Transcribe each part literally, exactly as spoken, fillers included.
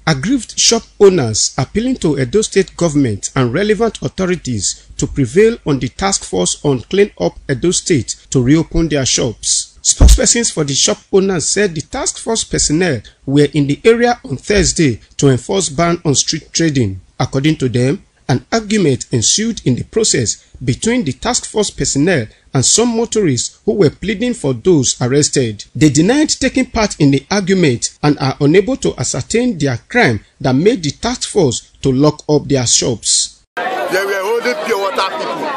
Aggrieved shop owners appealing to Edo State government and relevant authorities to prevail on the task force on Clean Up Edo State to reopen their shops. Spokespersons for the shop owners said the task force personnel were in the area on Thursday to enforce ban on street trading. According to them, an argument ensued in the process between the task force personnel and some motorists who were pleading for those arrested. They denied taking part in the argument and are unable to ascertain their crime that made the task force to lock up their shops. They were holding pure water people.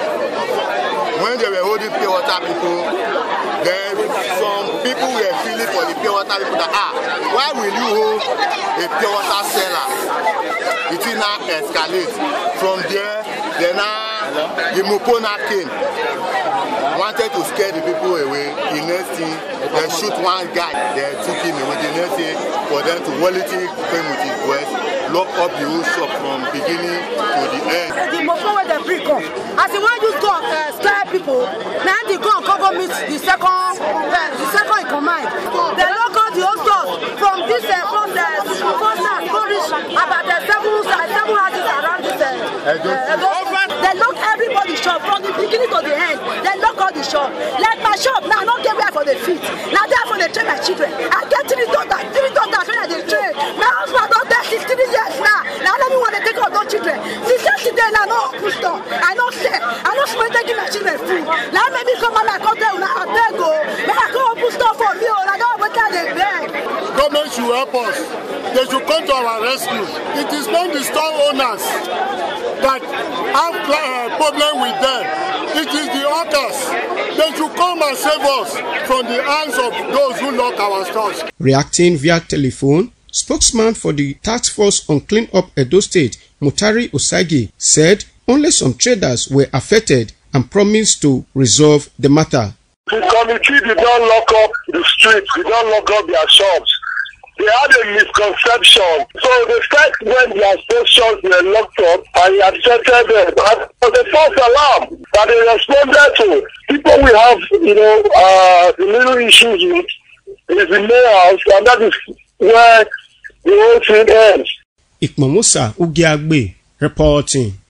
When they were holding pure water people, then some people were feeling for the pure water people that, ah, why will you hold a pure water seller? It will now escalate. From there, then now the Mupona came, wanted to scare the people away. The next thing, they shoot one guy, they took him away. The next thing, for them to quality came with his west, lock up the whole shop from beginning to the end. The Mopon where they free come. As the one you go uh, scare people, now they go and cover meet the second, uh, the second in command. They lock up the whole stores from this uh, from the first and tourist about the seven, uh, seven houses around this. Uh, uh, they lock everybody's shop from the beginning to the end. They lock all the shop. Like my shop now, I don't get where for the feet. Now there for the train my children. I get three daughters, three daughters when I dey train. My husband don't there sixteen years now. Now let me want to take out those children. Since yesterday now, no open store. I don't say. I don't smell taking my children food. Now let me come and I come there now. I beg go. Now I go open store for me. I don't want to beg. Government should help us. They should come to our rescue. It is not the store owners that have a problem with them. It is the hawkers. They should come and save us from the hands of those who lock our stores. Reacting via telephone, spokesman for the task force on Clean Up Edo State, Osagi, said only some traders were affected and promised to resolve the matter. The committee did not lock up the streets, did not lock up their shops. They had a misconception. So the fact when their stations were locked up and he accepted them, and for the false alarm that they responded to, people will have, you know, uh, the little issues with is the mayor's, and that is where the whole thing ends. Ikponmwosa Ugiagbe reporting.